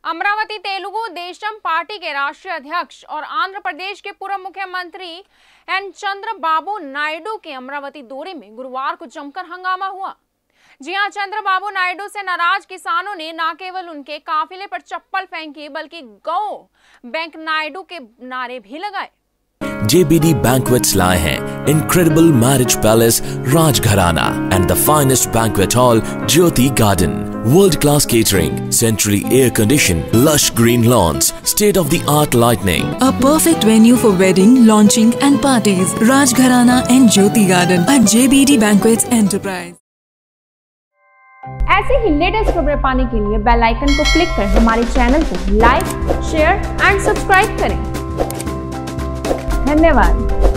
Amravati Telugu Desam party के राष्ट्रीय अध्यक्ष और आंध्र प्रदेश के पूर्व मुख्यमंत्री एन चंद्रबाबू नायडू के अमरावती दौरे में गुरुवार को जमकर हंगामा हुआ। जी हां, चंद्रबाबू नायडू से नाराज किसानों ने न केवल उनके काफिले पर चप्पल फेंकी बल्कि गौ बैंक नायडू के नारे भी लगाए। JBD Banquets लाए हैं incredible marriage palace Rajgharana and the finest banquet hall Jyoti Garden. World-class catering, centrally air-conditioned, lush green lawns, state-of-the-art lighting. A perfect venue for wedding, launching and parties. Rajgharana and Jyoti Garden at JBD Banquets Enterprise. ऐसे ही latest खबरें पाने के लिए bell icon को click कर हमारे channel को like, share and subscribe करें। धन्यवाद।